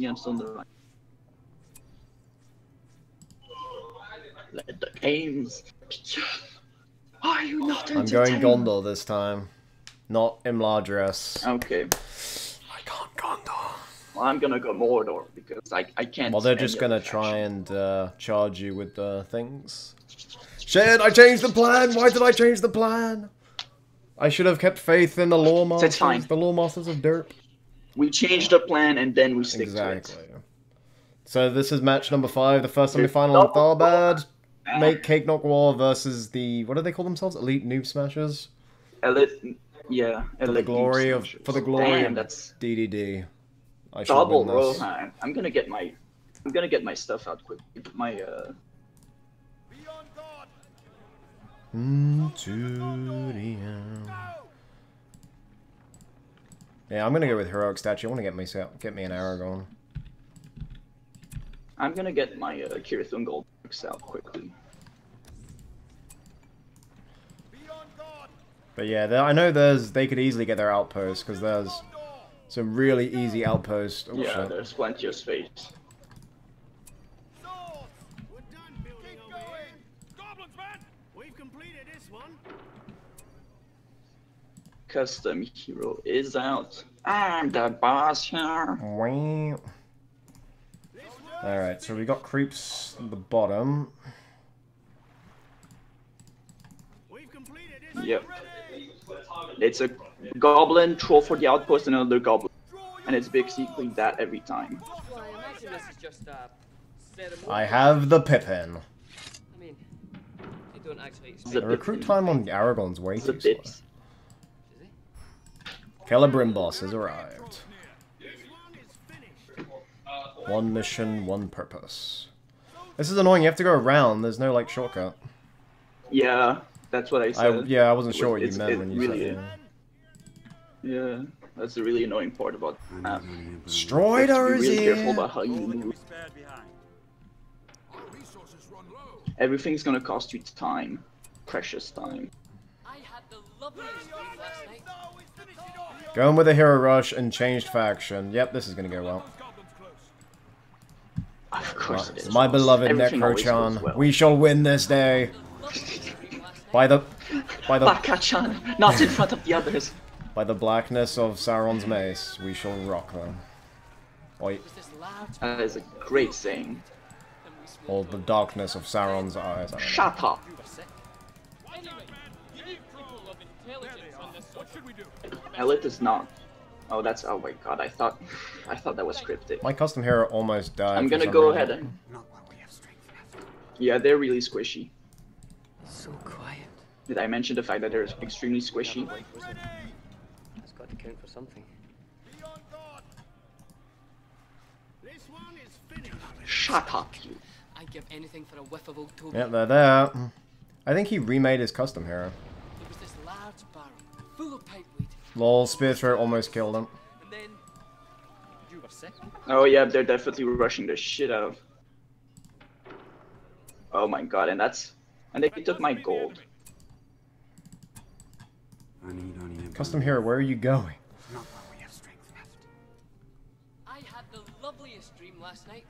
Yeah, I'm still on the right. Let the games. Are you not I'm going entertained? Gondor this time, not Imladris. Okay. I can't Gondor. Well, I'm gonna go Mordor because I can't. Well, they're any just other gonna try faction. and charge you with the things. Shit! I changed the plan. Why did I change the plan? I should have kept faith in the lore So it's fine. masters. The lore masters of Derp. We change the plan and then we stick to Exactly. it. So this is match number 5, the first There's semi-final in double Tharbad. Ah, Make Cake Knock War versus the, what do they call themselves? Elite Noob Smashers? yeah, For the glory of Damn, that's DDD. I should double win this. Rohan. I'm gonna get my stuff out quick. My Into the end. Yeah, I'm gonna go with Heroic Statue. I want to get me an Aragorn. I'm gonna get my Kira Thungold out quickly. But yeah, I know they could easily get their outposts because there's some really easy outposts. Oh, Yeah, shit. there's plenty of space. Custom hero is out. I'm the boss here. Wow. Alright, so we got creeps at the bottom. Yep. It's a goblin, troll for the outpost, and another goblin. And it's basically that every time. Well, I imagine this is just a ceremony. I have the Pippin. I mean, they don't actually The The recruit time on Aragorn's way It's a too slow. bit. Is he? Celebrimbos has arrived. One mission, one purpose. This is annoying, you have to go around, there's no, like, shortcut. Yeah, that's what I said. Yeah, I wasn't It sure was- what you it's- meant it when you really said is. that. Yeah, that's the really annoying part about the map. Stroidor You have to is be really careful here! about how you move. Everything's gonna cost you time. Precious time. I had the loveliest dream last night. Going with a hero rush and changed faction. Yep, this is gonna go well. Of course it is. My beloved Everything always goes Necrochan, well. we shall win this day! By the Baka-chan, not in front of the others. by the blackness of Sauron's mace, we shall rock them. Oi, Was this large That is a great saying. and we spoke or the darkness of Sauron's eyes. I don't know. Shut up. you were sick. Anyway, you need people of intelligence on this. What should we do? Elite is not. Oh, that's. Oh my god, I thought that was cryptic. My custom hero almost died. I'm for gonna some go reason. ahead and. Yeah, they're really squishy. So quiet. Did I mention the fact that they're extremely squishy? That's got to count for something. Shut up, you. I'd give anything for a whiff of old Toby. Yep, they're there. I think he remade his custom hero. There was this large barrel full of pipeweed, Lol, Spear Throw almost killed him. and then you were sick. Oh yeah, they're definitely rushing the shit out of. Oh my god, and they took my gold. Custom hero, where are you going? I had the loveliest dream last night.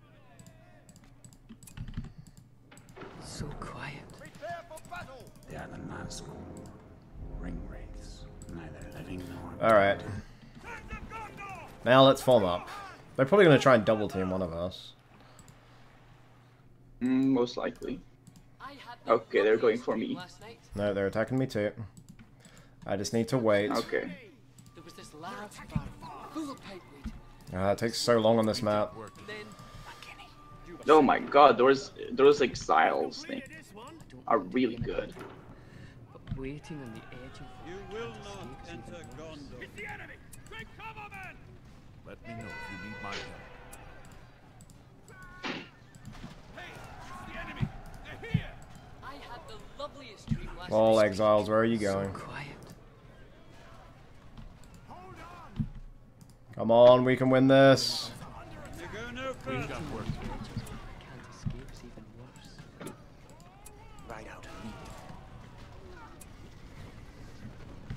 So quiet. They are the Nazgul ring wraiths, neither living nor Alright. Now let's form up. They're probably gonna try and double team one of us. Most likely. I had the Okay, they're going loveliest for dream me. last night. No, they're attacking me too. I just need to wait. Okay. There was this large barrel full of pipeweed, It takes so long on this map. and then Oh my god, those exiles things are really good. but waiting on the edge of You will not enter Gondor. The enemy! Take cover, men! Let me know if you need my help. Hey, the enemy! They're here! I had the loveliest dream last All night. exiles, where are you So going? quiet. Come on, we can win this. You go no further. Can't escape's even worse. right out of me.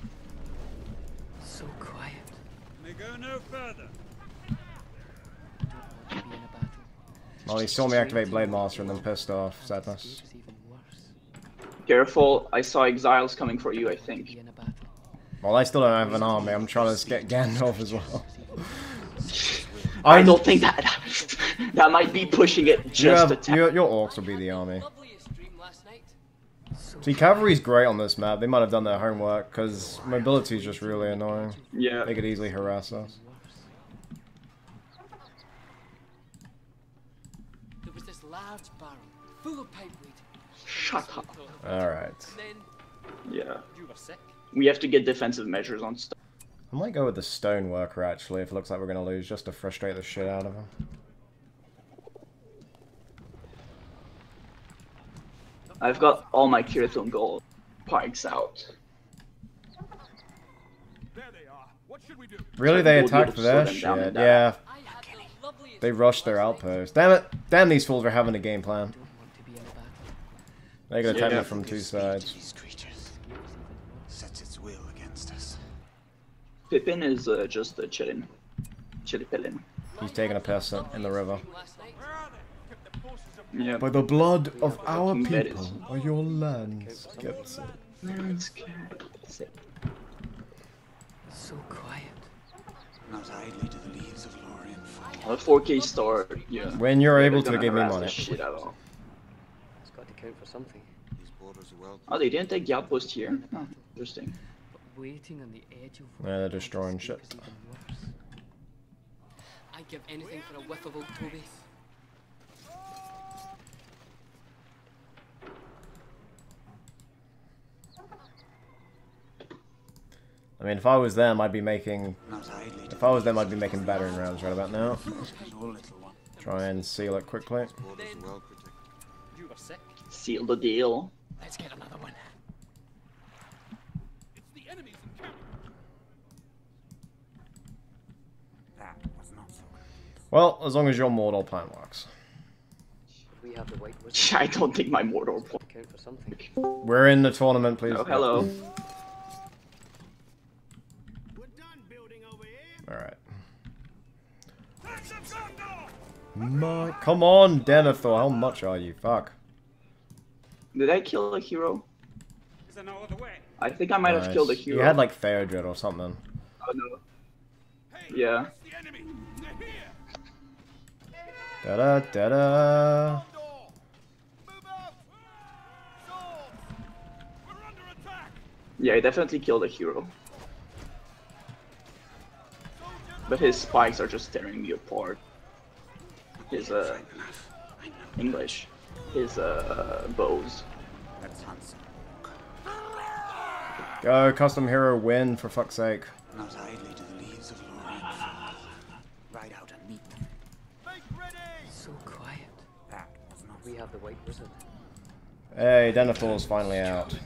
So quiet. May go no further. Oh, he saw me activate Blade Master and then pissed off. Sadness. Careful, I saw exiles coming for you, I think. Well, I still don't have an army. I'm trying to get Gandalf as well. I don't think that that might be pushing it just a tad. Your orcs will be the army. See, cavalry's great on this map. They might have done their homework, because mobility is just really annoying. Yeah. They could easily harass us. There was this large barrel full of pipeweed. Shut up. Alright. Yeah. You were sick. We have to get defensive measures on stuff. I might go with the Stoneworker, actually, if it looks like we're going to lose, just to frustrate the shit out of him. I've got all my Kirathon gold pikes out. There they are. What should we do? Really, they We'll be able attacked to their slow them down shit? and down. Yeah, I had the loveliest they rushed their outpost. Damn it! Damn, these fools are having a game plan. They're going to attack Yeah. me from two sides. These creatures sets its will against us. Pippin is just a chillin'. Chillipillin. He's taking a piss in the river. last night. Where are they? Kept the forces of Yeah. By the blood of our Fucking people berries. are your lands. Gets it. So quiet. Not idly do the leaves of Lorien fall. A 4K star, yeah. When you're Yeah, able they're to gonna give me harass the money. shit out of them. It's got to count for something. These borders are well. Oh, they didn't take the outpost here? Oh, interesting. But waiting on the edge of Yeah, they're destroying shit. is even worse. I'd give anything for a whiff of old Toby. I mean, if I was them, I'd be making... Not idly do If I was them, I'd be making battering rams right about now. no little one. Try and seal it quickly. Borders are well protected. You were sick. Seal the deal. Let's get another one. It's the enemy's encampment. That was not so good. Well, as long as your Mordor plan works. We have the white wizard. I don't think my Mordor To count for something. We're in the tournament, please. Oh, hello. We're done building over here. Alright. That's a Gondor! Come on, Denethor, how much are you? Fuck. Did I kill a hero? Is there no other way? I think I might have killed a hero. You had like Theodred or something. Oh no. Hey, Yeah. that's the enemy. They're here. Da da da da. Gondor! Move out! Swords! We're under attack! Yeah, I definitely killed a hero. But his spikes are just tearing me apart. His Enough. I know. English. His bows. Let's hunt some. Go, custom hero win, for fuck's sake. Not idly do the leaves of Lorien fall. Ride out and meet them. Make ready! So quiet. That was not We have the white wizard. Hey, Denethor's finally out.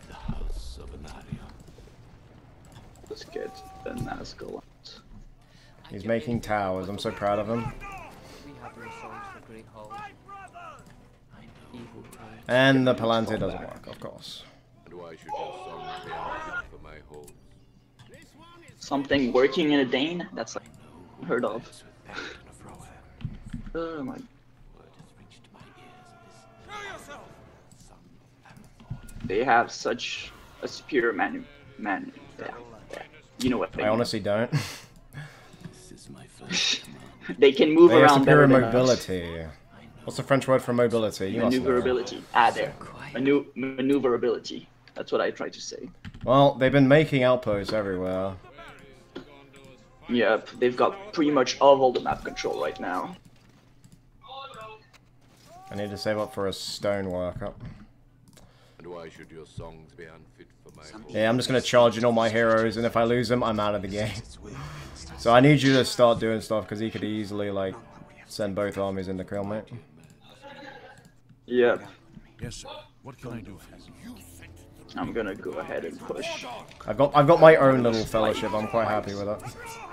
Let's get the Nazgul out. He's making towers, I'm so proud of him. We have no songs for Great Hall. Evil time. And the Palantir doesn't work, of course. And why should your song be unfit for my halls? Something working in a Dane? That's like unheard of. Oh my. Show yourself! They have such a superior man. Yeah. You know what I I mean. honestly don't. They can move They have around better superior than us. mobility. What's the French word for mobility? You must know. Maneuverability. Ah, there. Maneuverability. That's what I tried to say. Well, they've been making outposts everywhere. Yep, they've got pretty much all the map control right now. I need to save up for a Stoneworker. And why should your songs be unfit for my halls? Yeah, I'm just gonna charge in all my heroes, and if I lose them, I'm out of the game. So I need you to start doing stuff, because he could easily, like, send both armies in to kill me. Yep, Yes, sir. What can I do for you? I'm gonna go ahead and push. I've got my own little fellowship, I'm quite happy with it.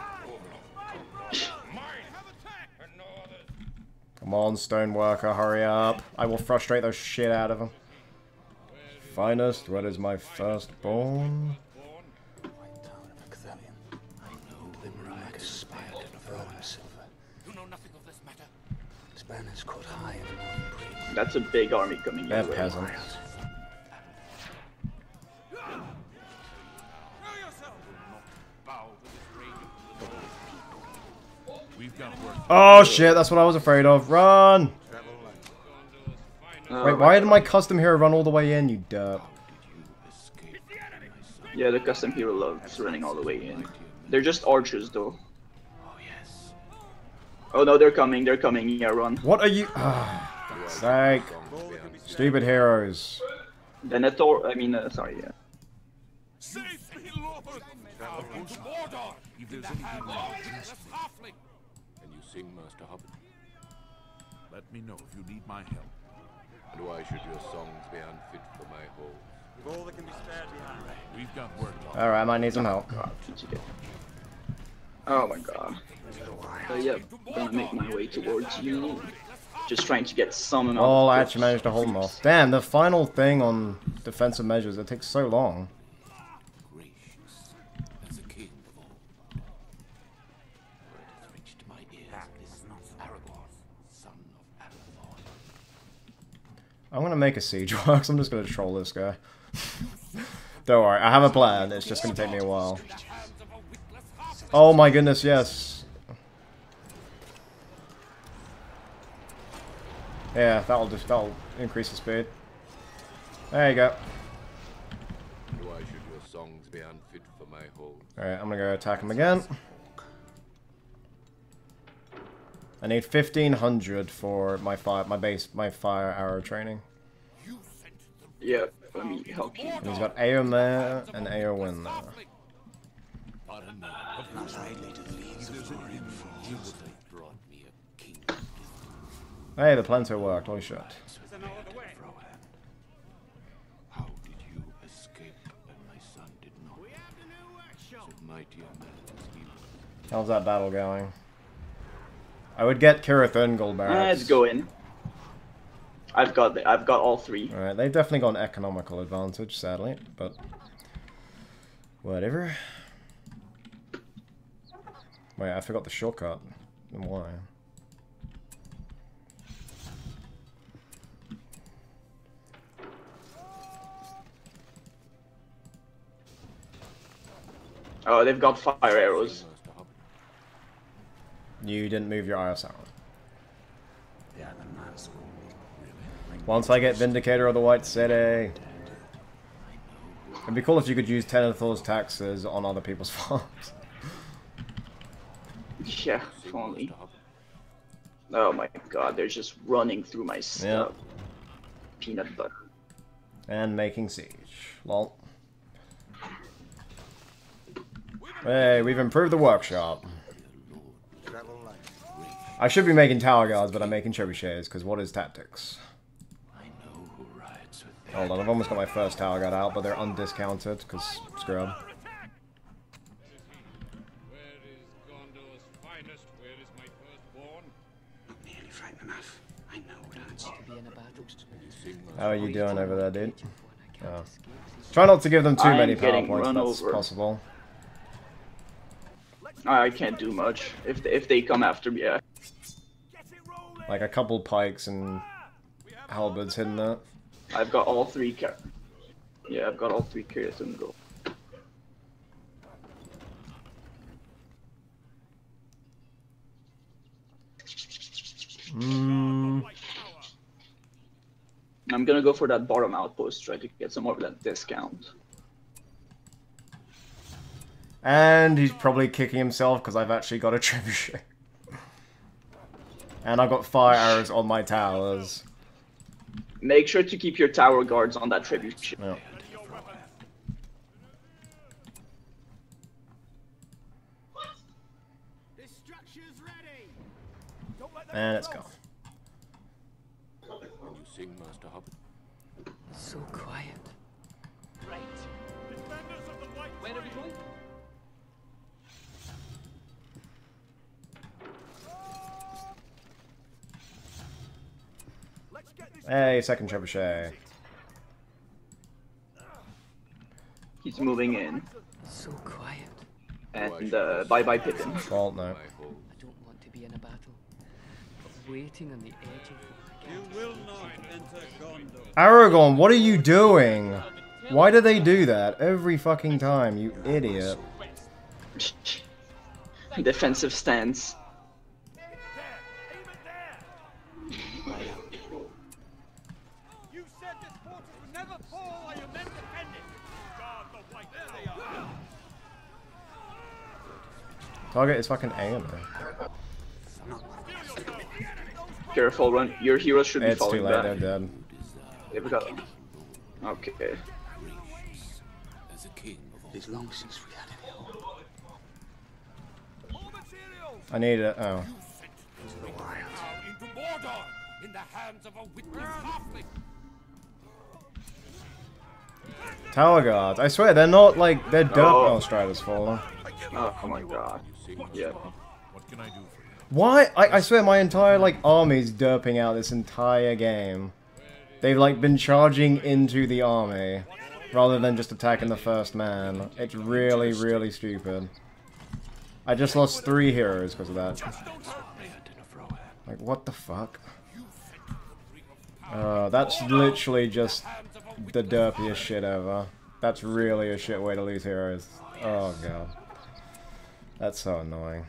Come on, Stoneworker, hurry up. I will frustrate the shit out of him. Finest, what is my firstborn? White Tower of Ecthelion. I know them like a spider of Roman silver. You know nothing of this matter. It's banners caught high in the northern bridge. That's a big army coming They're your way. peasants. We've got work. Oh shit, that's what I was afraid of. Run! Oh, Wait, why did my custom hero run all the way in, you derp? Yeah, the custom hero loves running all the way in. They're just archers though. Oh no, they're coming, yeah, run. What are you? Ah, for fuck's sake. Stupid heroes. Venator, I mean, sorry, yeah. Save me, Lord! Welcome to Mordor! If there's anything wrong, Glorious halfling! Can you sing, Master Hobbit? let me know if you need my help. And why should your songs be unfit for my halls? We've got work. Alright, I might need some help. God, did you get... Oh my god. So yeah, gonna make my way towards you. Just trying to get some amount Oh, of I actually managed to hold them off. Damn, the final thing on defensive measures, it takes so long. Gracious, as a king of all. Word has reached my ears. This is not Aragorn, son of Arathorn. I'm gonna make a siege works. I'm just gonna troll this guy. Don't worry, I have a plan. It's just gonna take me a while. Oh my goodness, yes. Yeah, that'll increase the speed. There you go. And why should your songs be unfit for my halls? Alright, I'm gonna go attack him again. I need 1500 for my fire arrow training. Yeah, let me help you. And he's got AO there and AO win there. Brought me a king. Hey, the plan so worked. Holy shit. How did you escape and my son did not? So mighty a man as he was. How's that battle going? I would get Cirith Ungol barracks. Let's go in. I've got all three. Alright, they've definitely got an economical advantage, sadly, but whatever. Wait, I forgot the shortcut. And why? Oh, they've got fire arrows. Master Hobbit. You didn't move your IS out. They are the Nazgûl. Once I get Vindicator of the White City. It'd be cool if you could use Tenethor's taxes on other people's farms. Yeah, if only. Oh my god, they're just running through my stuff. Peanut butter. And making siege. Lol. Hey, we've improved the workshop. I should be making tower guards, but I'm making trebuchets, because what is tactics? I know who rides with them. Hold on, I've almost got my first tower guard out, but they're undiscounted, because scrub. Where is Gondor's finest? Where is my firstborn? Not nearly frightened enough. I know what answer. How are you doing over there, dude? Oh. Try not to give them too I'm many power getting points, run that's over. possible. I can't do much if they come after me. Yeah. Like a couple pikes and halberds hidden there. I've got all three Yeah, I've got all three Cirith Ungol. I'm gonna go for that bottom outpost, try to get some more of that discount. And he's probably kicking himself because I've actually got a trebuchet. And I've got fire arrows on my towers. Make sure to keep your tower guards on that trebuchet. Yeah. And it's gone. Can you sing, Master Hobbit? So quiet. Right. Where are we going? Hey, second trebuchet. He's moving in. So quiet. And bye bye Pippin. Well, no. My halls. I don't want to be in a battle. waiting on the edge of the You will not enter Gondor. Aragorn, what are you doing? Why do they do that every fucking time, you idiot? Defensive stance. You said this fortress would never fall while your men defend it. Guard the white. There they are. Target is fucking AMA. Careful, run. Your heroes should be It's too falling late, back. they're dead. There we go. Okay. As a king of all. It's long since we had any hope. More materials. I need it. Oh. Into Mordor in the hands of a witless halfling. Tower guards. I swear, they're not like, they're derp. Oh. Oh, Strider's fallen. Oh my god. Yeah. What can I do for you? Why? I swear my entire, like, army's derping out this entire game. They've, like, been charging into the army, rather than just attacking the first man. It's really, really stupid. I just lost 3 heroes because of that. Like, what the fuck? That's literally just the derpiest shit ever. That's really a shit way to lose heroes. Oh god. That's so annoying.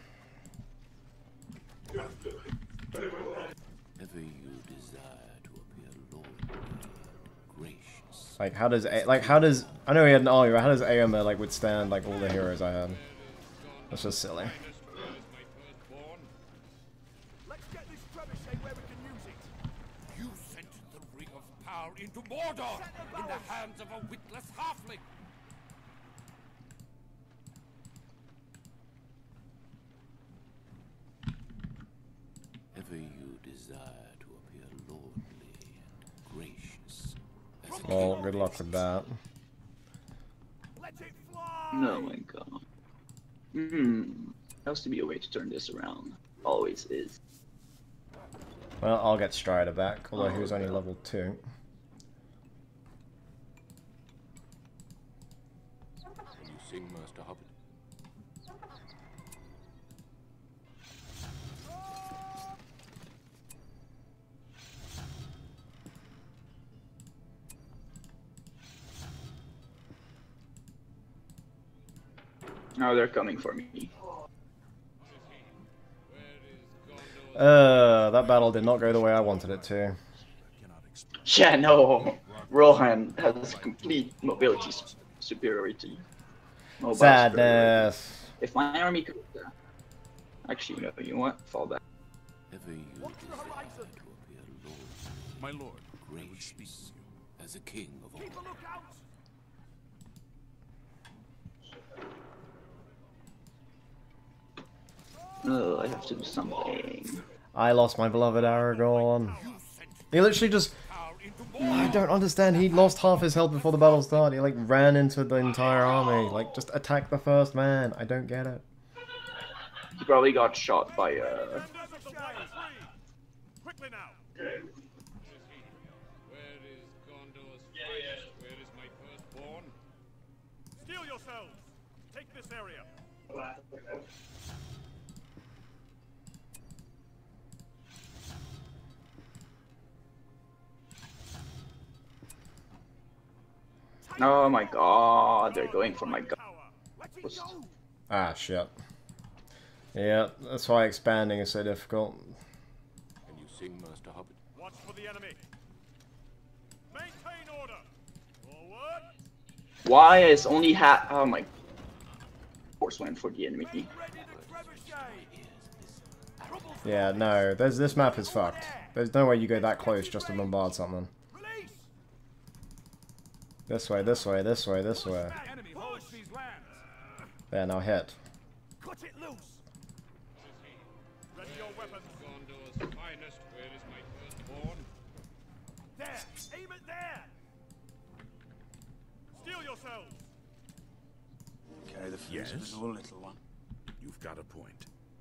Ever you desire to appear lordly, gracious. Like, how does I know he had an army, but how does Éomer, like, withstand, like, all the heroes I had? That's just silly. Let's get this trebuchet where we can use it. You sent the ring of power into Mordor in the hands of a witless halfling. Ever you desire to appear lordly and gracious. As a Well, good luck with that. Let it fly. Oh my god. There has to be a way to turn this around. Always is. Well, I'll get Strider back, although he was only level 2. Can you sing, Master Hobbit? Oh, they're coming for me. That battle did not go the way I wanted it to. Yeah, no. Rohan has complete mobility superiority. Mobile Sadness. superiority. If my army could... Actually, no, you know what? Fall back. Ever you desire to appear lordly, My lord, I would speak gracious, with you. as a king of all. Keep a lookout. Oh, I have to do something. I lost my beloved Aragorn. He literally just... I don't understand. He lost half his health before the battle started. He, like, ran into the entire army. Like, just attack the first man. I don't get it. He probably got shot by Quickly now. Where is Gondor's finest? Where is my firstborn? Steel yourselves. Take this area. Oh my god, they're going for my god. Ah, shit. Yeah, that's why expanding is so difficult. Can you sing, Master Hobbit? Watch for the enemy. Maintain order. Forward. Why is only half... Oh my... Force went for the enemy. Ready the trebuchet. Yeah, no, this map is fucked. There's no way you go that close just to bombard something. Release. This way, this way, this way, this way. Enemy holds these lands. There, now hit. Cut it loose. Ready your weapons. Gondor's finest. Where is my firstborn? There. Aim it there. Steel yourselves. Carry the fuse Yes? of us all, little one. You've got a point.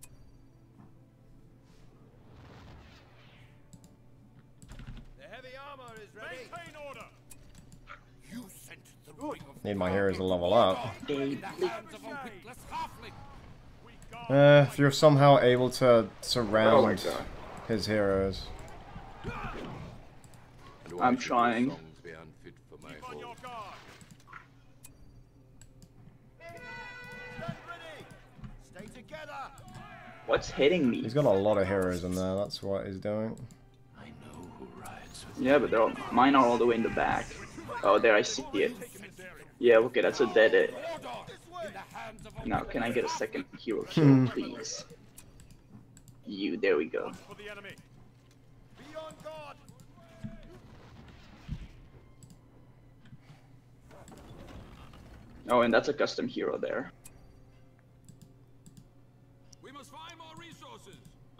The heavy armor is ready. Maintain order. You sent the ring of Need my heroes to level up. In the hands of a witless halfling. We guard If you're somehow able to Oh my surround god. his heroes. And why I'm should your trying. songs be unfit for my home? What's hitting me? He's got a lot of heroes in there, that's what he's doing. I know who rides with Yeah, but they're all, mine are all the way in the back. Oh, there I see it. Yeah, okay, that's a dead it. Now, can I get a second hero kill, please? You, there we go. Oh, and that's a custom hero there. We must find more resources.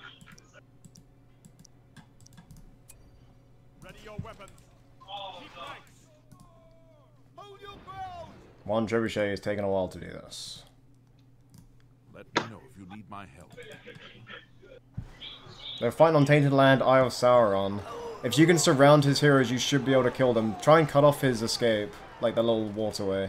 Ready your weapons. Keep ranks. Hold your ground. One trebuchet is taking a while to do this. Let me know if you need my help. They're fighting on Tainted Land, Eye of Sauron. If you can surround his heroes, you should be able to kill them. Try and cut off his escape, like the little waterway.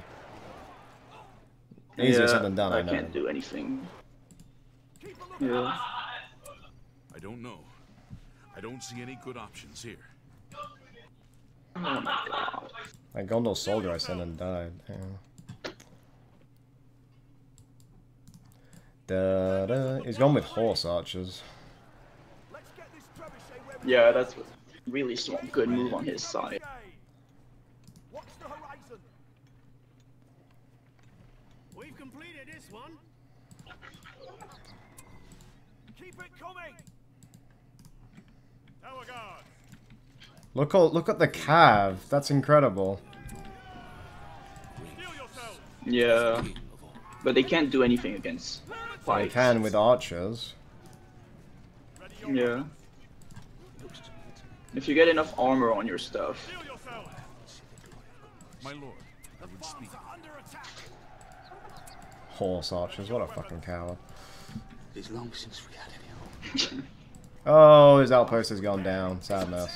Easier said than done, I know. can't do anything. Yeah. I don't know. I don't see any good options here. Oh my god. That Gondor soldier I sent and died. Yeah. Da-da. He's gone with horse archers. Yeah, that's a really smart, good move on his side. Watch the horizon. We've completed this one. Keep it coming. Tower guard. Look at the cav. That's incredible. Heal yourself. Yeah, but they can't do anything against They fights. can with archers. Yeah. If you get enough armor on your stuff. Heal yourself. My lord, I would speak. Under attack. Horse archers, what a fucking coward. It's long since we had any hope. Oh, his outpost has gone down. Sadness.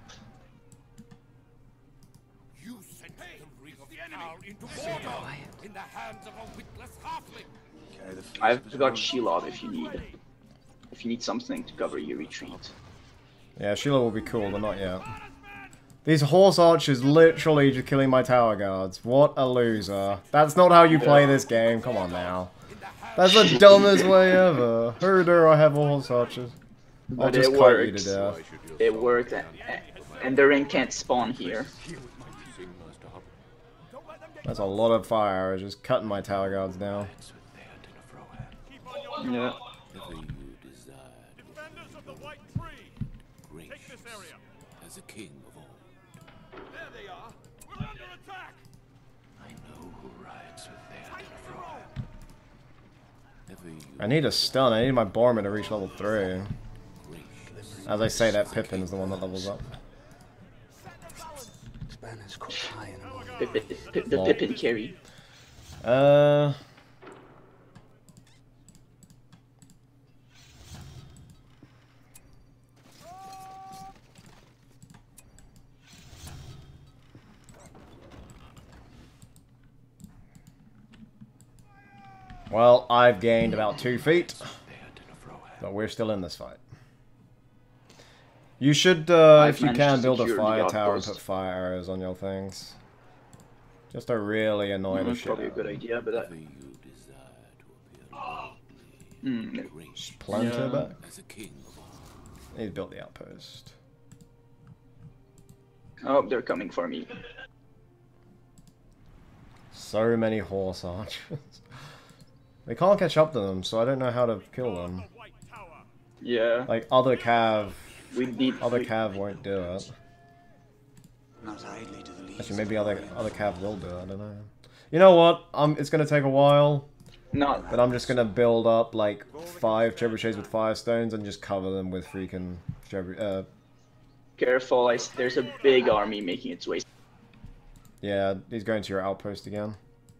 You sent the ring of power into Mordor in the hands of a witless halfling. I've got Shelob if you need. If you need something to cover your retreat. Yeah, Sheila will be cool, but not yet. These horse archers literally just killing my tower guards. What a loser. That's not how you play this game. Come on now. That's the dumbest way ever. Who dare I have horse archers? I'll But just it cut you to works. death. It worked, and the ring can't spawn here. That's a lot of fire arrows just cutting my tower guards down. Yeah. Whatever you desire, Defenders of the White Tree. Take this area. as a king of old. There they are. We're under attack. I know who rides with their Whatever you I need a stun. I need my Boromir to reach level 3. As I say, that Pippin is the one that levels up. This banner's caught high in the morning. The Pippin carry. Well, I've gained about 2 feet. But we're still in this fight. You should, if you managed can, to build a secure the fire tower and outpost. put fire arrows on your things. Just to really annoy the That's shit probably a out good of them. idea, but whatever you desire to appear lordly, gracious, Planter back. as a king of old. He's built the outpost. oh, they're coming for me. So many horse archers. We can't catch up to them, so I don't know how to kill them. The White Tower. Yeah. Like, other cav We cav won't do it. Not idly to the least. Actually, maybe other cav will do it, I don't know. You know what? It's gonna take a while, not. but I'm just gonna build up, like, 5 trebuchets with firestones and just cover them with freaking Careful, there's a big army making its way. yeah, he's going to your outpost again.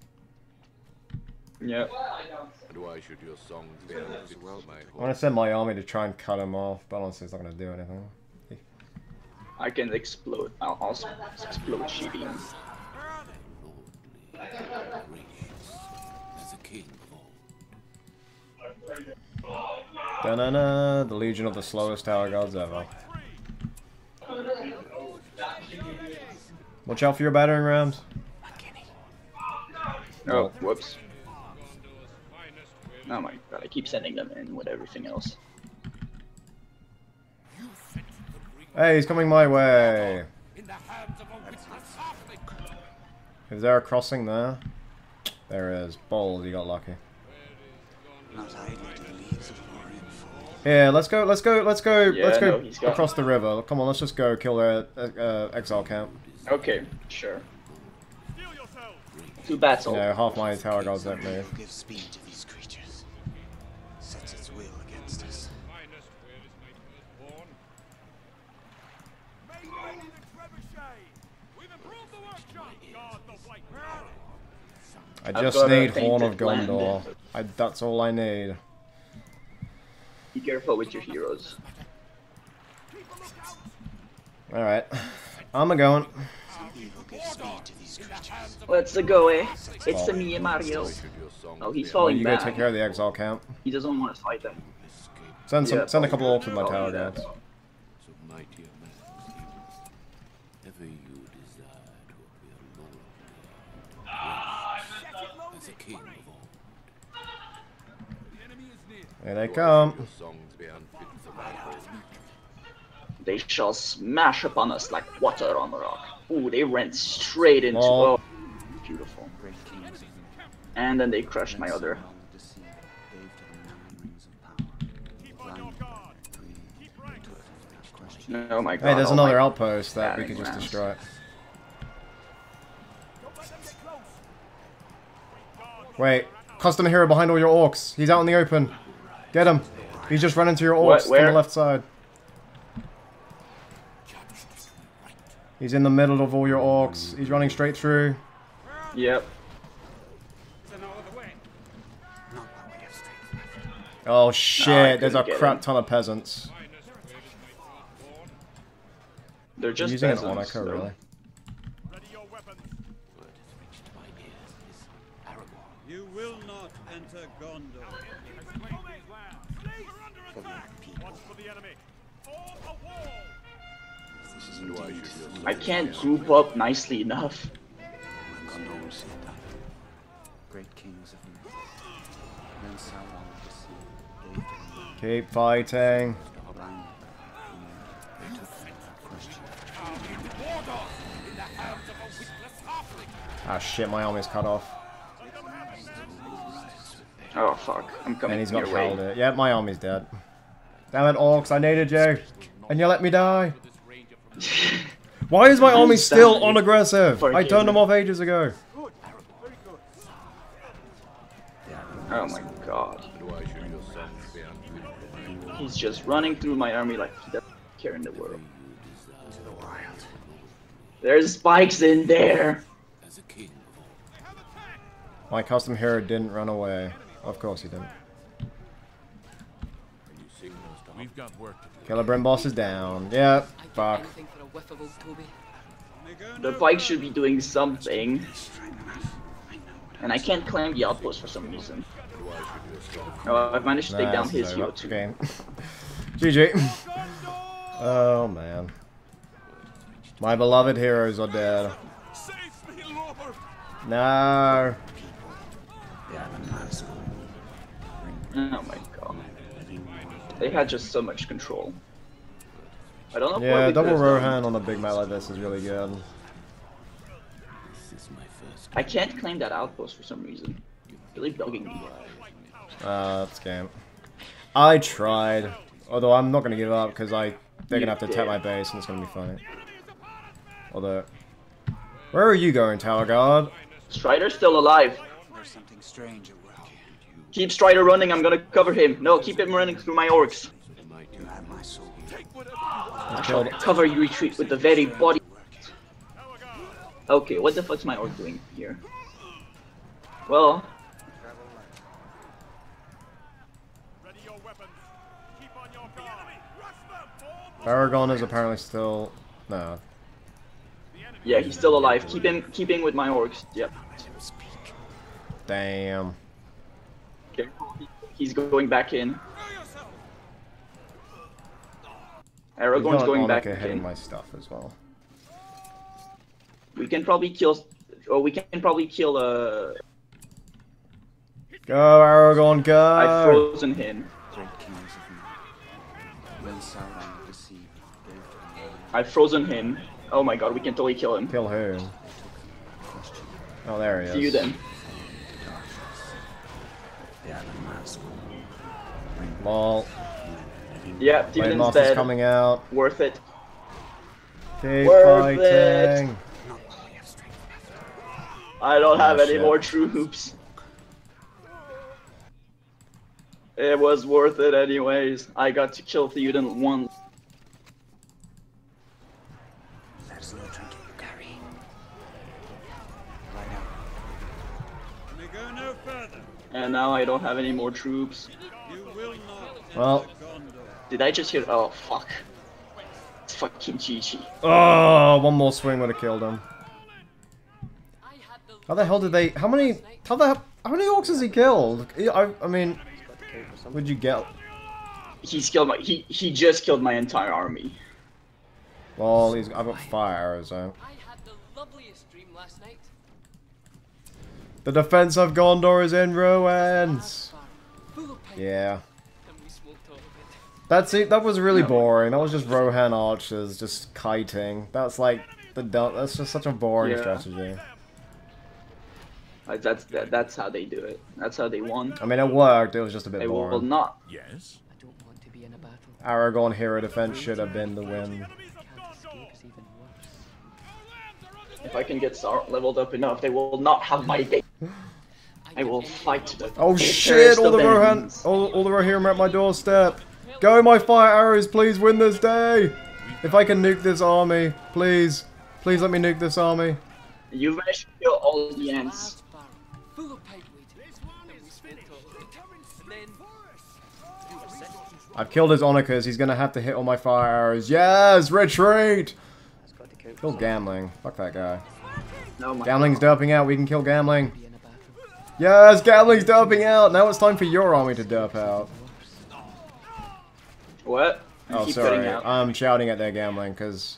Yeah. And why should your songs be unfit for my I'm home? gonna send my army to try and cut him off, but honestly, it's not gonna do anything. I can explode. I'll also explode shooting. Lordly, gracious, as a king of old. Da-na-na, the Legion of the slowest tower gods ever. Watch out for your battering rams. Oh, whoops. Oh my god, I keep sending them in with everything else. Hey, he's coming my way. Is there a crossing there? There is. Balls, you got lucky. Yeah, let's go across the river. Come on, let's just go kill their exile camp. Okay, sure. 2 bats all. Yeah, half my tower gods don't move. Give speed to these creatures. Sets its will against us. I just need Horn of Gondor. That's all I need. Be careful with your heroes. Alright. I'm a-going. Let's go, eh? It's a me, Mario. Oh, he's falling You back. go take care of the exile camp. He doesn't want to fight them. Send Yeah, a couple orcs with my probably tower that. guards. So mighty a man as he was. Ever you desire to appear lower as a king of all. Here they come. Your songs be unfit for my home. They shall smash upon us like water on the rock. Ooh, they ran straight into. Oh. Oh, beautiful. And then they crushed my other. Oh my god. Hey, there's all another my outpost that we batting could just rams. destroy. Wait, custom hero behind all your orcs. He's out in the open. Get him. He's just running to your orcs Where? from the left side. He's in the middle of all your orcs. He's running straight through. Yep. Oh shit, there's a couldn't get crap him. ton of peasants. They're just Using an peasants, Onika, though. really? You will not enter Gondor. Watch for the enemy. I can't group up nicely enough. Great kings of myth. Then Sauron of the sea gave to them Keep fighting. blind. They took them and crushed you. Ah shit, my army's cut off. Oh fuck, I'm coming And he's got your way. Haldir. Yeah, my army's dead. Damn it, orcs, I needed you. And you let me die. Why is my army still on aggressive? I turned them off ages ago. Oh my god. Why should your songs be unfit? He's just running through my army like he doesn't care in the world. There's spikes in there. As a king of all. My custom hero didn't run away. Of course he didn't. We've got work to do. Celebrant boss is down. Yeah, fuck. Anything for a whiff of old Toby. The bike should be doing something. And I can't claim the outpost for some reason. Oh, I've managed to take down his hero too. Game. GG. Oh man. My beloved heroes are dead. No. Oh my god. They had just so much control. I don't know Yeah, what double because, Rohan on a big map like this is really good. I can't claim that outpost for some reason. Really bugging me. That's game. I tried. Although I'm not gonna give up because they're gonna have to attack my base and it's gonna be funny. Although, where are you going, Tower Guard? Strider's still alive. There's something strange at work. Keep Strider running, I'm gonna cover him. No, keep him running through my orcs. You have my soul. I shall cover your retreat with the very body. Okay, what the fuck's my orc doing here? Well, Aragon is apparently still no. yeah, he's still alive. Keeping with my orcs. Yep. Damn. Careful, he's going back in. Aragorn's going back Monica hitting again. my stuff as well. We can probably kill. Or we can probably kill. Go, Aragorn, go! I've frozen him. Great kings of men. When Sauron the Deceiver gave to them I've frozen him. Oh my god, we can totally kill him. Kill who? Oh, there he is. See you then. They are the Nazgul. Lol. Yeah, Blade Theoden's Master's dead. coming out. Worth it. Keep Worth fighting. I don't have any shit. more troops. It was worth it anyways. I got to kill Theoden once. There's no drinking you carry. We go no further. And now I don't have any more troops. You will not Well. enter Gondor. Did I just hear? Oh fuck! It's fucking GG. Oh, one more swing would have killed him. How the hell did they? How many orcs has he killed? I mean, would you get? He's killed my. He just killed my entire army. Well, I've got fire arrows though. I had the loveliest dream last night. The defense of Gondor is in ruins. Full of pain, Yeah. and we smoked all of it. That's it. That was really boring. That was just Rohan archers just kiting. That's like that's just such a boring Yeah. strategy. That's how they do it. That's how they won. I mean, it worked. It was just a bit They will boring. not. Yes? I don't want to be in a battle. Aragorn hero defense should have been the win. Can't escape is even worse. If I can get Sauron leveled up enough, they will not have my base. I will fight to the Oh bitterest shit! All the of Rohan, ends. all the Rohirrim are at my doorstep. Go, my fire arrows! Please win this day. If I can nuke this army, please, please let me nuke this army. You managed to kill all the ants. Large barrel, full of pipeweed, and we smoked all of it. And then you were sick. I've killed his Onikers. He's gonna have to hit all my fire arrows. Yes, retreat. That's got to count for Kill something. Gamling. Fuck that guy. No, my Gamling's derping out. We can kill Gamling. Be in a battle. Yes, Gamling's derping out. Now it's time for your army to derp out. What? You Oh, keep sorry. cutting out. I'm shouting at their Gamling because.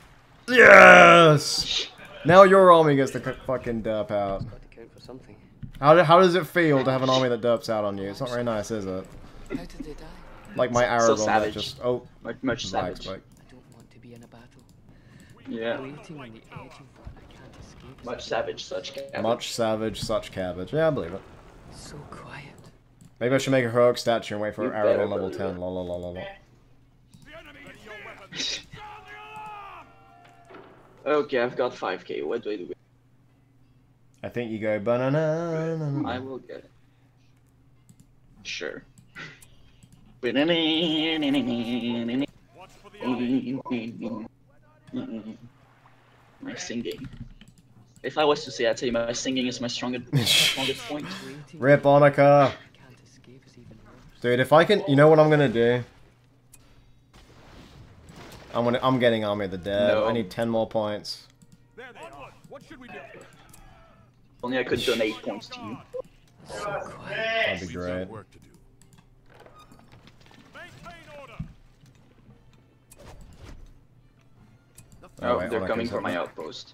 Yes. Now your army gets to fucking derp out. Got to count for something. How does it feel to have an army that derps out on you? It's not very nice, is it? How did they die? Like my So Aragorn that savage. just Much lags savage. quick. I don't want to be in a battle. Yeah. Waiting on the edge of what I can't escape. Much savage, such cabbage. Much savage, such cabbage. Yeah, I believe it. So quiet. Maybe I should make a heroic statue and wait for You better Aragorn level believe 10. it. Lol, lol, lol, lol, lol. Okay, I've got 5k. What do I do? I think you go banana. I will get it. Sure. My singing. If I was to say, I'd say my singing is my strongest point. Waiting Rip Onika. I can't escape is even worse. Dude, if I can, you know what I'm gonna do? I'm getting Army of the Dead. No. I need 10 more points. There they are. What should we do? Only I could donate points to you. So quiet. That'd be We've got great. work to do. Maintain order. Oh, wait, they're Onika's coming for up my now. outpost.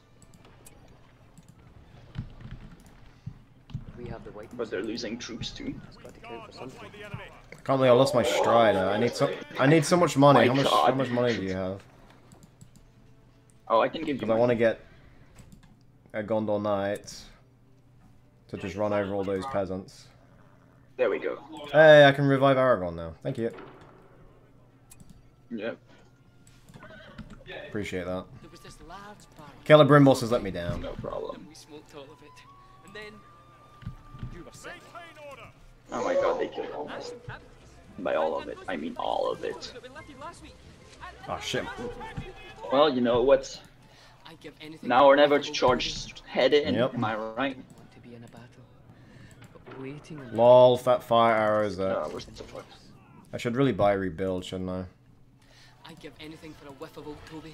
We have the white. But they're losing troops too. It's got to count for something. The enemy. Can't believe I lost my Strider. I need so much money. My How God. much money do you have? Oh, I can give you Because I want to get a Gondor Knight to just run over all those peasants. There we go. Hey, I can revive Aragorn now. Thank you. Yep. Appreciate that. There was this large barrel, Celebrimbos has let me down. No problem. and we smoked all of it. And then you were sick. Maintain order. Oh my god, they killed all of it. By all of it, I mean all of it. That we left you last week. Oh shit. Well, you know what? I'd give anything Now for or a never buffalo to charge head in. Yep. Am I right? Want to be in a battle. But waiting on Lol, fat fire arrows there. No, we're so fucked. I should really buy rebuild, shouldn't I? I'd give anything for a whiff of old Toby.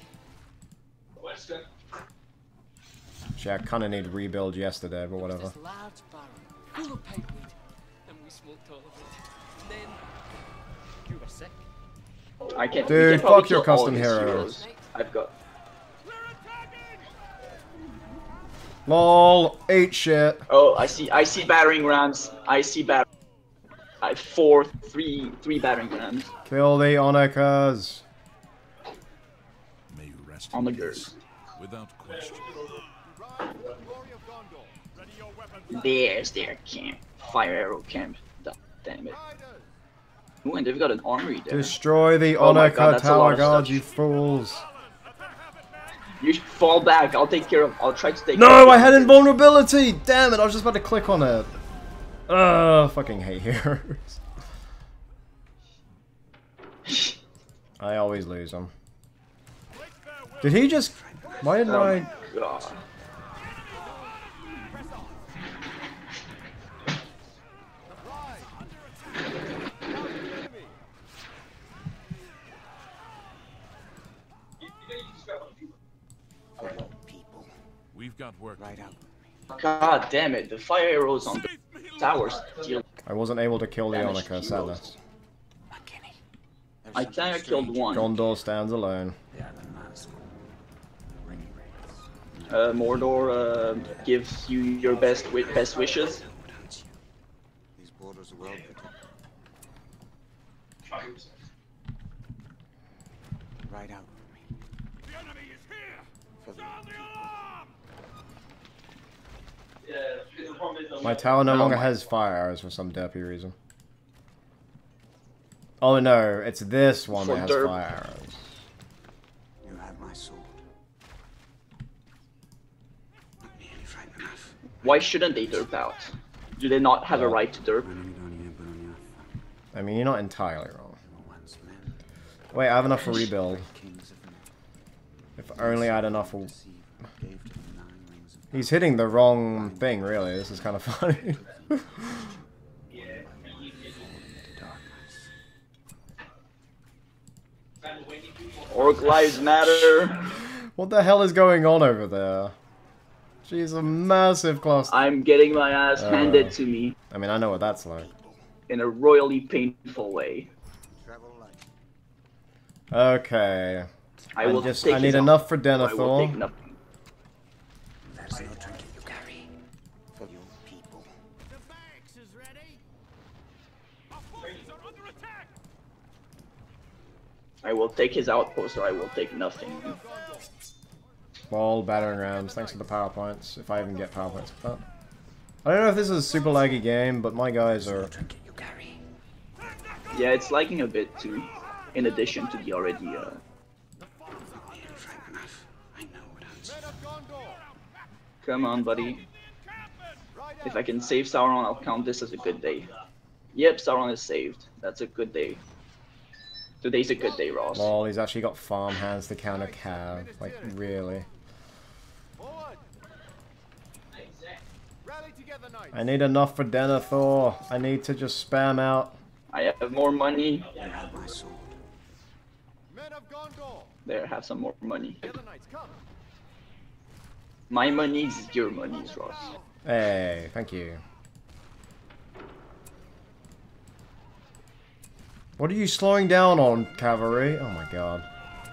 Actually, I kind of need rebuild yesterday, but whatever. This large barrel, full of pipeweed, and we smoked all of it. And then you were sick. I can. Dude, we can probably fuck your kill all custom these heroes. I've got. LOL, 8 shit. Oh, I see battering rams. I see three battering rams. Kill the Onikas. May you rest On the in girls. peace, without question. There's their camp. Fire arrow camp. Damn it. Ooh, and they've got an armory there. Destroy the Oh my God, Onika that's a lot Tower of Guard, stuff. you fools. You should fall back. I'll take care of. I'll try to take. care of No, the I had others. invulnerability! Damn it, I was just about to click on it. Ugh, fucking hate heroes. I always lose them. Did he just... Why didn't Oh I... my God. We've got work. Right out. God damn it! The fire arrows on the towers deal. I wasn't able to kill the Damage Onika, heroes. sadness. I think I killed one. Gondor stands alone. They are the Nazgul. Ring wraiths. Mordor gives you your best wishes. These borders are well protected. Right out with me. The enemy is here! For the Sound the alarm! My tower no Oh longer my has fire arrows for some derpy reason. Oh no, it's this one For that has derp. fire arrows. You have my sword. Not nearly frightened enough. Why shouldn't they derp out? Do they not have a right to derp? I mean, you're not entirely wrong. Once men, Wait, I have enough for rebuild. kings of men. If only I had enough for... Deceive, gave to them 9 rings of He's hitting the wrong thing, really. This is kind of funny. into darkness. Orc lives matter. What the hell is going on over there? She's a massive cluster. I'm getting my ass handed to me I mean, I know what that's like. in a royally painful way. Travel light. Okay. I will just, take I his need arm. enough for I will take Denethor. nothing. There's no trinket you carry. For your people. The barracks is ready! Our forces are under attack! I will take his outpost or I will take nothing. Ball, battering rams. Thanks for the power points. If I even get power points for that. I don't know if this is a super laggy game, but my guys are... Trinket you carry. Yeah, it's lagging a bit too. In addition to the already Not nearly frightened enough. I know what I'm saying. Come on, buddy. If I can save Sauron, I'll count this as a good day. Yep, Sauron is saved. That's a good day. Today's a good day, Ross. Lol, he's actually got farm hands to counter Cav. Like, really? I need enough for Denethor. I need to just spam out. I have more money. You have my sword. There, have some more money. My money's your money's, Ross. Hey, thank you. What are you slowing down on, cavalry? Oh my god.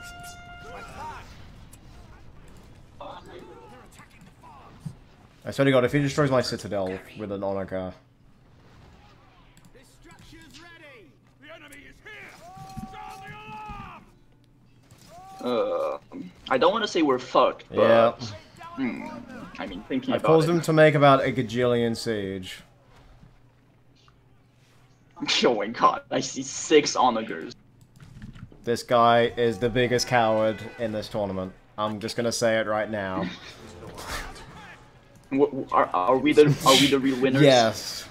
I swear to god, if he destroys my citadel with an Onika... This structure's ready! The enemy is here! Sound the alarm! I don't want to say we're fucked, but... Yeah. I mean, thinking I about forced it. him to make about a gajillion siege. Oh my god, I see 6 onagers. This guy is the biggest coward in this tournament. I'm just gonna say it right now. Are we the real winners? Yes.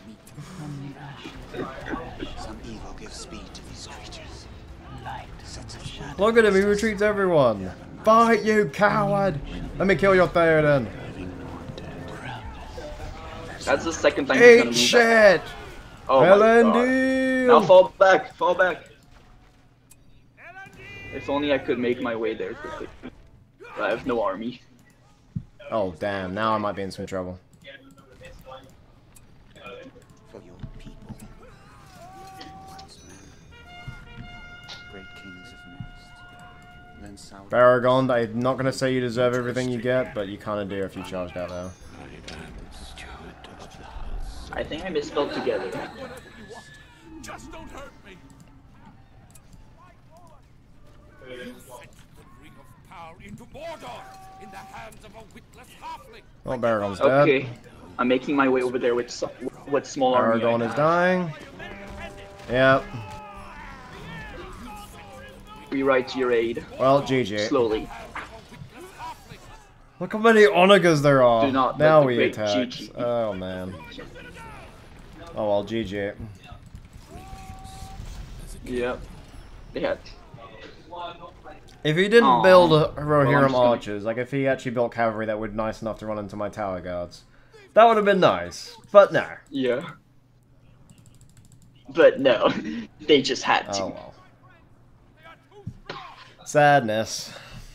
Some evil gives speed to these creatures. Light sets a shadow. Look at him, he retreats everyone. Fight, you coward! Let me kill your Theoden. That's the second time he's gonna Eat lose. shit! Oh my god. Elendil! Now fall back, fall back. If only I could make my way there quickly. But I have no army. Oh damn, now I might be in some trouble. For your people. Once men. Great kings of When Sauron Baragon, I'm not gonna say you deserve everything you get, but you kinda do if you charged out there. I am steward of the house. I think I misspelled together. Just don't hurt me. You sent the ring of power into Mordor in the hands of a witless halfling. Oh, Baragon's dead. Okay, I'm making my way over there with what small army I Baragon is have. dying. Yep. We ride to your aid. Well, GG. Slowly. Look how many Onagas there are. Do not let Now the we great attack. GG. Oh man. Oh well, GG. Yep. Yeah. If he didn't Aw. build Well, I'm Rohirrim just gonna- archers, like if he actually built cavalry that would nice enough to run into my tower guards, that would have been nice. But no. Yeah. But no, they just had to. Oh well. Sadness.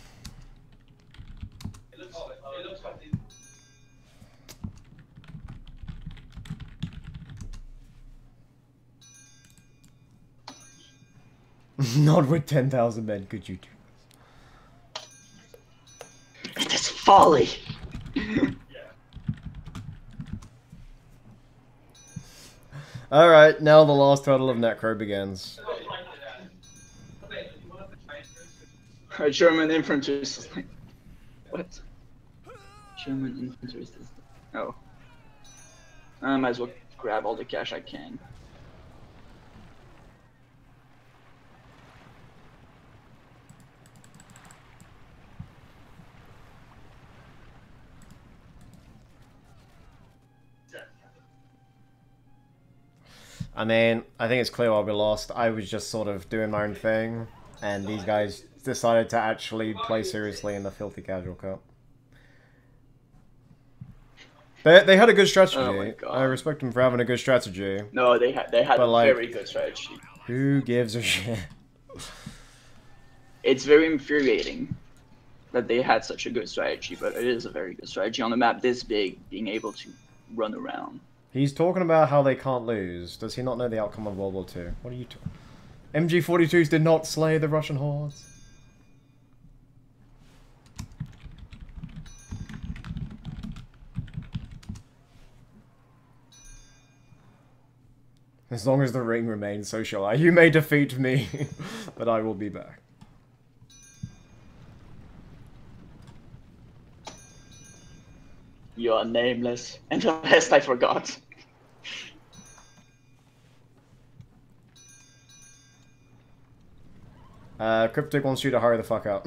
Not with 10,000 men could you do this. It is folly. Alright, now the last hurdle of Necro begins. A German infantryist is like, what? German infantryist is oh. I might as well grab all the cash I can. I mean, I think it's clear why we lost. I was just sort of doing my own thing, and these guys decided to actually play seriously in the Filthy Casual Cup. They had a good strategy. Oh my God. I respect them for having a good strategy. No, they had But, a like- very good strategy. Who gives a shit? It's very infuriating that they had such a good strategy, but it is a very good strategy on a map this big, being able to run around. He's talking about how they can't lose. Does he not know the outcome of World War II? What are you talking? MG42s did not slay the Russian hordes. As long as the ring remains, so shall I. You may defeat me, but I will be back. You are nameless, and the rest I forgot. Cryptic wants you to hurry the fuck up.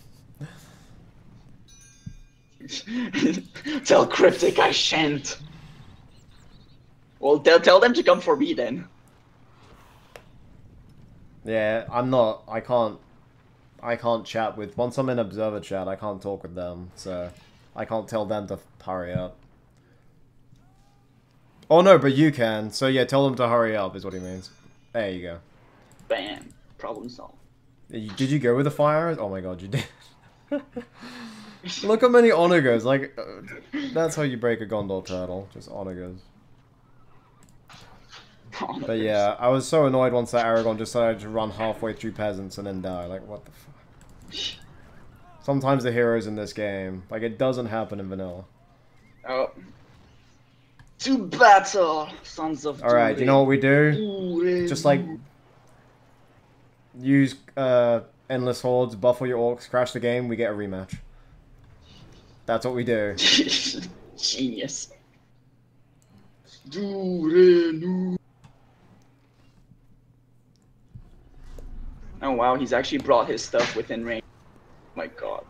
Tell Cryptic I shan't. Well, tell them to come for me then. Yeah, I'm not. I can't chat with. Once I'm in observer chat, I can't talk with them, so I can't tell them to hurry up. Oh no, but you can. So yeah, tell them to hurry up is what he means. There you go. Bam. Problem solved. Did you go with the fire? Oh my god, you did. Look how many onagers. Like, that's how you break a Gondor turtle. Just onagers. But yeah, I was so annoyed once that Aragorn decided to run halfway through peasants and then die. Like, what the fuck? Sometimes the heroes in this game, like, it doesn't happen in vanilla. Oh. To battle, sons of Alright, you know what we do? Durin. Just, like, use Endless Hordes, buffle your orcs, crash the game, we get a rematch. That's what we do. Genius. Durin. Oh wow, he's actually brought his stuff within range. Oh my god.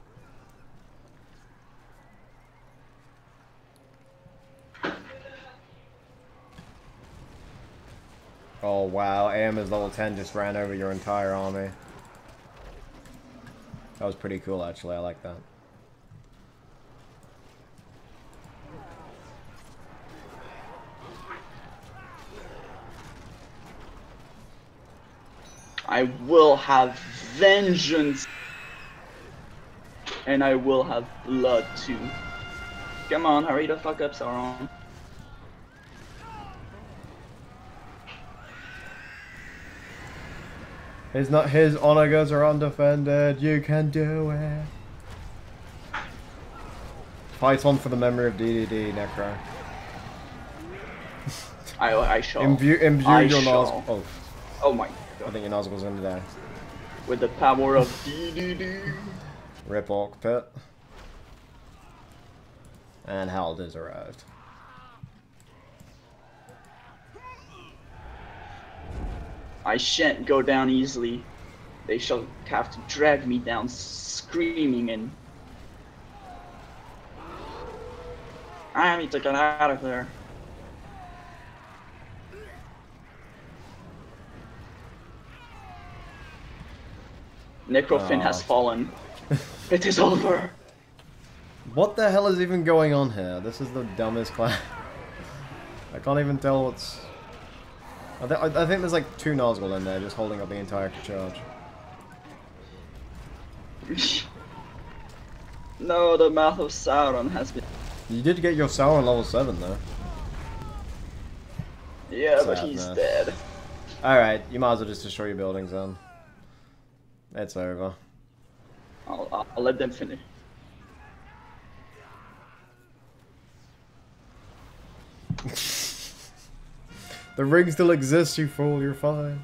Oh wow, AM is level 10 just ran over your entire army. That was pretty cool actually, I like that. I will have vengeance. And I will have blood too. Come on, hurry the fuck up, Sauron. His onagers are undefended. You can do it. Fight on for the memory of DDD, Necro. I shall. Imbue your shall. Nazgul. Oh my I god. think your Nazgul's gonna die. With the power of DDD. Rip Orc Pit. And Harold has arrived. I shan't go down easily. They shall have to drag me down screaming and... I need to get out of there. Necrofin has fallen. It is over. What the hell is even going on here? This is the dumbest class. I can't even tell what's... I think there's like 2 Nazgul in there just holding up the entire charge. No, the mouth of Sauron has been... You did get your Sauron level 7 though. Yeah, but he's dead. Alright, you might as well just destroy your buildings then. It's over. I'll let them finish. The ring still exists, you fool, you're fine.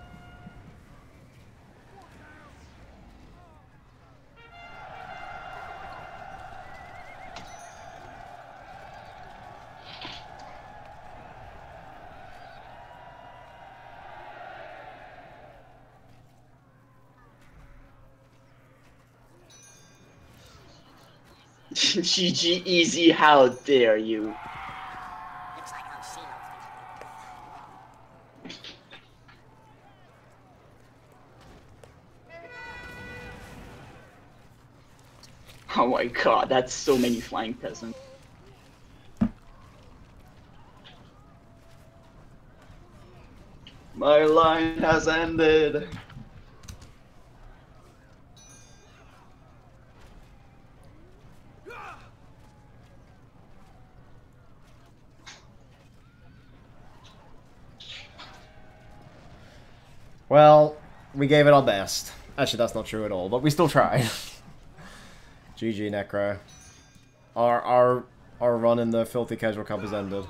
GG easy, how dare you? Oh my god, that's so many flying peasants. My line has ended. Well, we gave it our best. Actually, that's not true at all, but we still tried. GG, Necro. Our run in the Filthy Casual Cup has ended.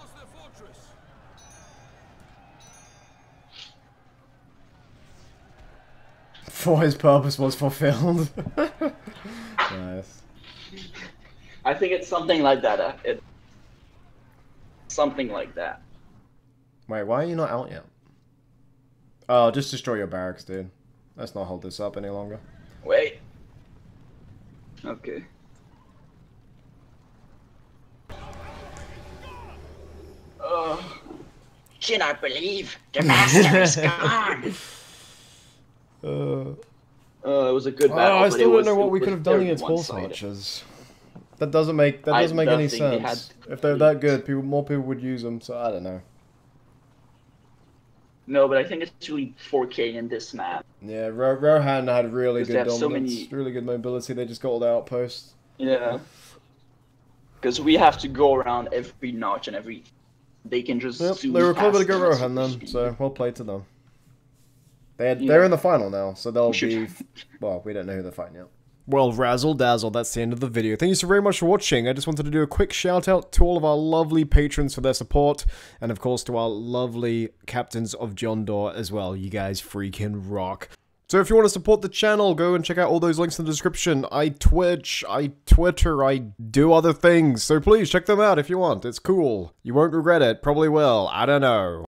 For his purpose was fulfilled. Nice. I think it's something like that. Something like that. Wait, why are you not out yet? Oh, just destroy your barracks, dude. Let's not hold this up any longer. Wait. Okay. Cannot believe the master is gone. It was a good battle. I still don't know what it we could have done against horse archers. That doesn't make any sense. If they're that good, more people would use them. So I don't know. No, but I think it's really 4K in this map. Yeah, Rohan had really good dominance, so many... really good mobility. They just got all the outposts. Yeah. Because we have to go around every notch and every... They can just zoom they were clever to past go them at Rohan then, speed. so well played to them. They're in the final now, so they'll should- be... Well, we don't know who they're fighting yet. Well, razzle dazzle, that's the end of the video. Thank you so very much for watching. I just wanted to do a quick shout out to all of our lovely patrons for their support, and of course to our lovely captains of Jondor as well. You guys freaking rock. So if you want to support the channel, go and check out all those links in the description. I Twitch, I Twitter, I do other things, so please check them out if you want. It's cool. You won't regret it, probably will, I don't know.